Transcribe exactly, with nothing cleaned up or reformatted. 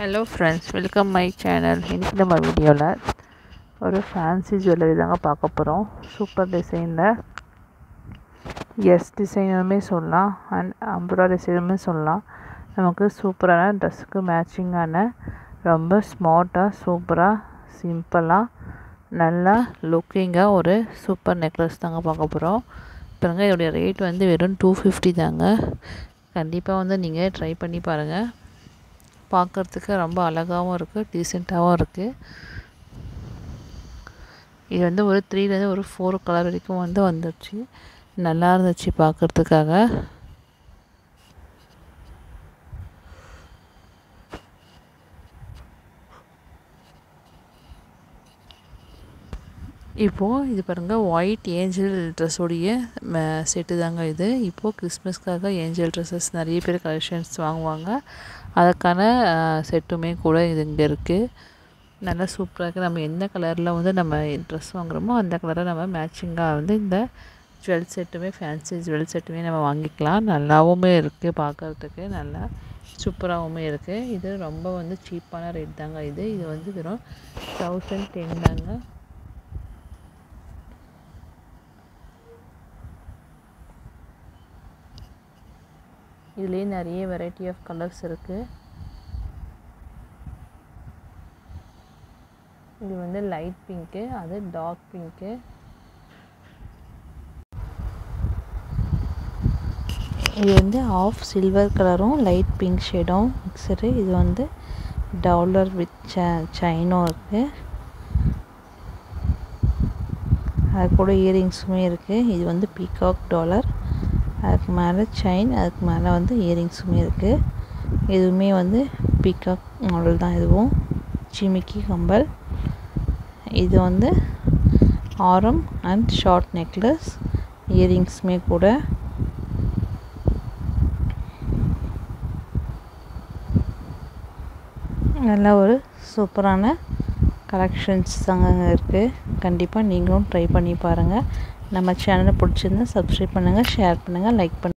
Hello friends, welcome my channel. இன்னைக்கு நம்ம வீடியோல ஒரு ஃபேன்சி ஜுவல்லரி தாங்க பார்க்க போறோம். சூப்பர் டிசைன்ல எஸ் டிசைனுமே சொல்லலாம் அண்ட் அம்பரா டிசைனுமே சொல்லலாம். நமக்கு சூப்பரான ட்ரெஸ்க்கு மேட்சிங்கான ரொம்ப ஸ்மார்ட்டா சூப்பரா சிம்பிளா நல்லா லுக்கிங்கா ஒரு சூப்பர் நெக்லஸ் தாங்க பார்க்க போறோம். பாருங்க இதோட ரேட் வந்து வெறும் two fifty தாங்க. கண்டிப்பா வந்து நீங்க ட்ரை பண்ணி பாருங்க. பார்க்கிறதுக்கு ரொம்ப அழகாவும் இருக்கு, டீசென்ட்டாவும் இருக்கு. இது வந்து ஒரு three ல இருந்து ஒரு four கலர் வரைக்கும் வந்து வந்துச்சு. நல்லா இருந்துச்சு பார்க்கிறதுக்காக. இப்போ இது பாருங்க ஒயிட் ஏஞ்சல் Dress உடைய செட் தாங்க இது. இப்போ கிறிஸ்மஸ்க்காக ஏஞ்சல் Dresses நிறைய பேர் கலெக்ஷன்ஸ் வாங்குவாங்க. அதற்கான செட்டுமே கூட இது இங்க இருக்கு. நல்லா சூப்பரா இருக்கு. நம்ம எந்த கலர்ல வந்து நம்ம Dress வாங்குறோமோ அந்த கலரை நம்ம மேட்சிங்கா வந்து இந்த ஜுவல் செட்டுமே ஃபேன்சி ஜுவல் செட்டுமே நம்ம வாங்கிக்கலாம். நல்லாவுமே இருக்கு பார்க்கிறதுக்கு. நல்லா சூப்பராவுமே இருக்கு. இது ரொம்ப வந்து சீப்பான ரேட் தாங்க இது. இது வந்து வெறும் one thousand ten தாங்க. இதுலயே நிறைய வெரைட்டி ஆஃப் கலர்ஸ் இருக்கு. இது வந்து லைட் பிங்க், அது டார்க் பிங்க். இது வந்து ஆஃப் சில்வர் கலரும் லைட் பிங்க் ஷேடும் மிக்சடு. இது வந்து டாலர் வித் செயினும் இருக்கு. அது கூட இயரிங்ஸுமே இருக்கு. இது வந்து பீகாக் டாலர். அதுக்கு மேலே செயின், அதுக்கு மேலே வந்து இயரிங்ஸுமே இருக்கு. இதுவுமே வந்து பீகாக் மாடல் தான். இதுவும் ஜிமிக்கி கம்பல். இது வந்து ஆரம் அண்ட் ஷார்ட் நெக்லஸ், இயரிங்ஸுமே கூட. நல்ல ஒரு சூப்பரான கலெக்ஷன்ஸ் தாங்க இருக்குது. கண்டிப்பாக நீங்களும் ட்ரை பண்ணி பாருங்கள். நம்ம சேனலை பிடிச்சிருந்தா சப்ஸ்கிரைப் பண்ணுங்கள், ஷேர் பண்ணுங்கள், லைக் பண்ணுங்கள்.